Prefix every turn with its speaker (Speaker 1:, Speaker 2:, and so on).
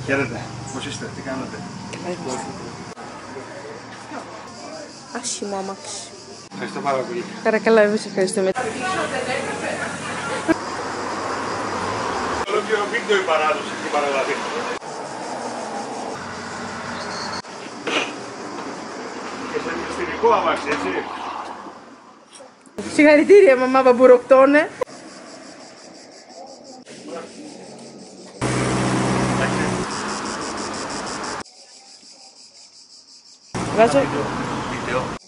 Speaker 1: Χαίρετε, πώς είστε, τι κάνετε?
Speaker 2: Άσχημο αμάξι.
Speaker 1: Ευχαριστώ πάρα πολύ.
Speaker 2: Παρακαλώ, εγώ σε ευχαριστούμε.
Speaker 1: Ολόκληρο βίντεο η παράδοση και η παραλαβή. Και σε μυστηρικό αμάξι, έτσι.
Speaker 2: Συγχαρητήρια, μαμά Μπαμπουροκτώνε. Βάζω.